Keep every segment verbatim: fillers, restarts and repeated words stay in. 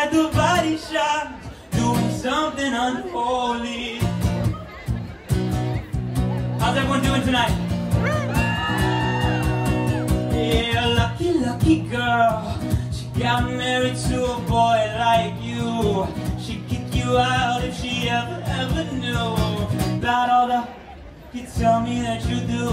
at the body shop, doing something unholy. How's everyone doing tonight? Yeah, lucky, lucky girl. She got married to a boy like you. She'd kick you out if she ever, ever knew about all the you tell me that you do.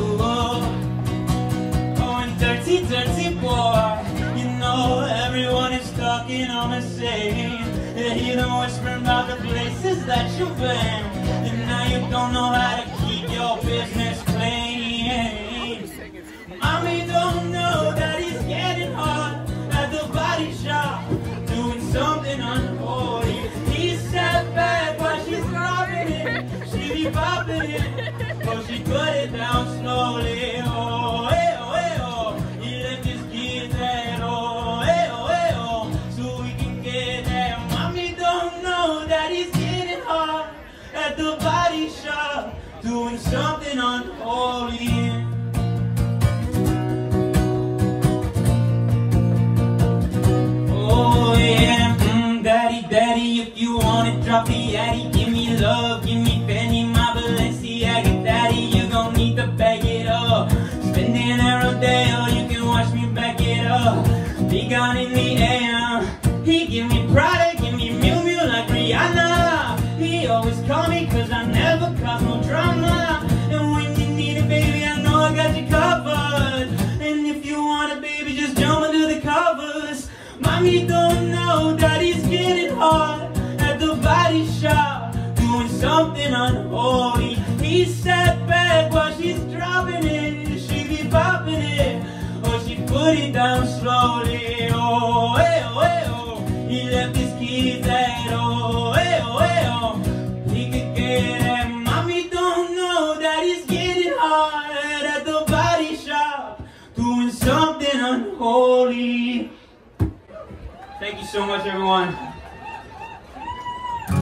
Oh, and dirty, dirty boy, you know everyone is talking on the same. They hear them whispering about the places that you've been, and now you don't know how to keep your business clean. Mommy don't know that he's getting hot at the body shop, doing something unholy. He sat back while she's dropping it, she be popping it. Oh, she put it down slowly. Oh, hey, oh, hey, oh. He left his kids at oh, hey, oh, hey, oh. So we can get that. Mommy don't know that he's getting hot at the body shop, doing something unholy. Oh, yeah, mm, daddy, daddy, if you want it, drop the addy. Give me love, give me Fanny, my Balenciaga daddy. You gon' need to bag it up. Spending every day, or you can watch me back it up. Be gone in the A M. He give me Prada, give me Miu Miu like Rihanna. He always call me cause I never cause no drama. And when you need it, baby, I know I got you covered. And if you want it, baby, just jump under the covers. Mommy don't know that he's getting hot at the body shop, doing something unholy. He sat back while she's dropping it, she be popping it, or she put it down slowly. Oh, hey, oh, hey, oh. He left his kids at oh, hey, oh, hey, oh. He could get at mommy don't know that he's getting hot at the body shop, doing something unholy. Thank you so much, everyone.